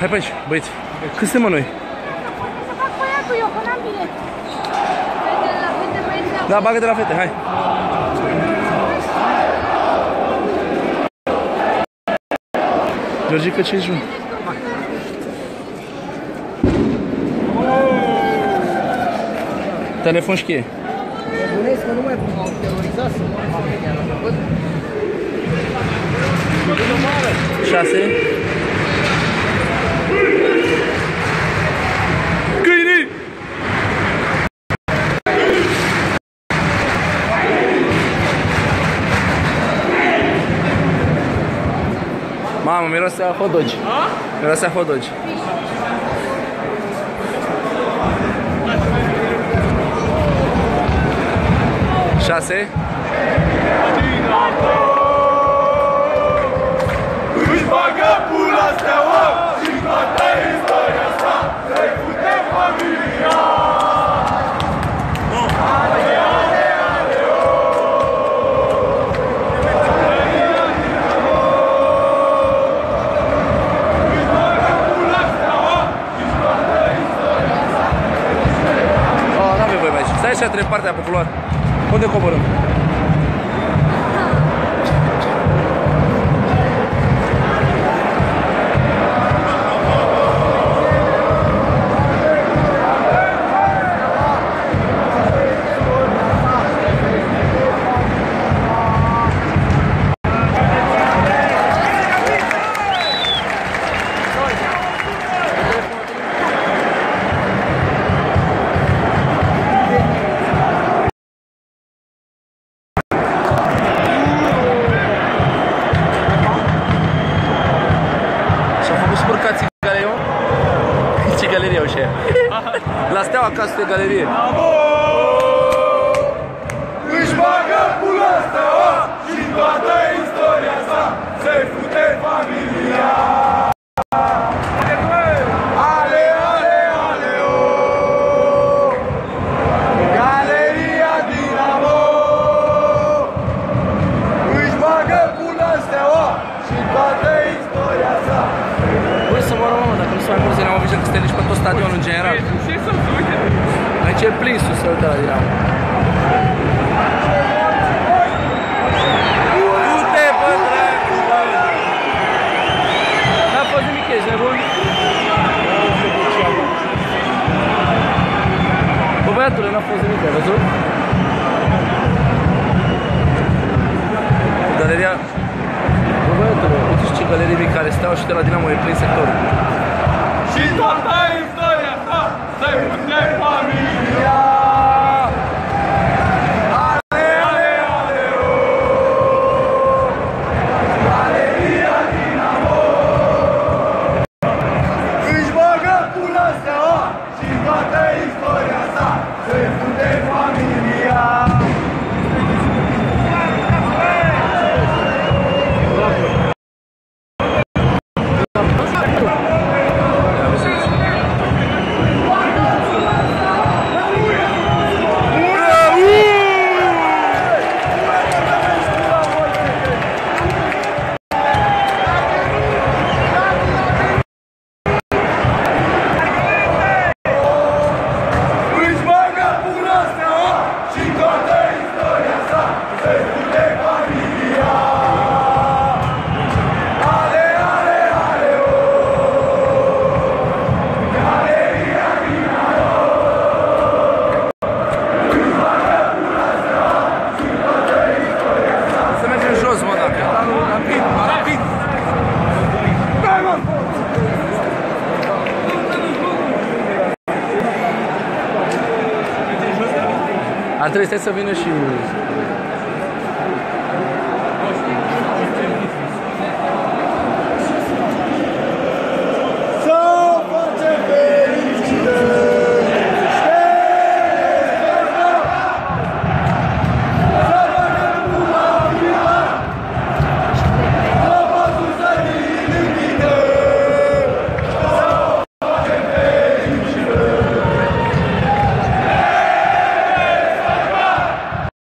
Hai pe aici, băieți. Cât suntem, mă, noi? Să fac băiatul eu, că n-am bilet. Da, bagă-te la fete, hai. Georgica, ce-i jun? Telefon și cheie. Nebunesc că nu mai m-au terorizat să mă familia la făcut. 6. Câini! Mamă, miroase a hot dogi. Miroase a hot dogi. Șase. Își bagă pula Steaua și toată istoria sa, să-i fute familia. Ale, ale, ale, își bagă pula Steaua și toată istoria sa. N-avem voie mai aici. Stai așa, trebuie partea populară. Unde coborâm? La Steaua acasă de galerie. Își bagă pula Steaua și toată istoria sa, să-i fute familia. Ale, ale, ale, o, Galeria Dinamo. Își bagă pula Steaua și toată istoria sa. Băi, să moară, mamă, dacă nu sunt mai mulți Dinamo, că suntem nici pe tot stadionul în general. Aici e plin sus, să uite la Dinamo. Du-te, bă, dracu, bă! N-a fost nimic, ești nebun? Bă, băiatule, n-a fost nimic, ai văzut? Galeria... Bă, băiatule, uite ce galerie mică care Steaua și de la Dinamo e plin sectorul. Și toată istoria ta, să-i fute familia. Ale, ale, ale, o, Galeria Dinamo. Își bagă pula Steaua și toată istoria sa, să-i fute familia. Ar trebui să vină și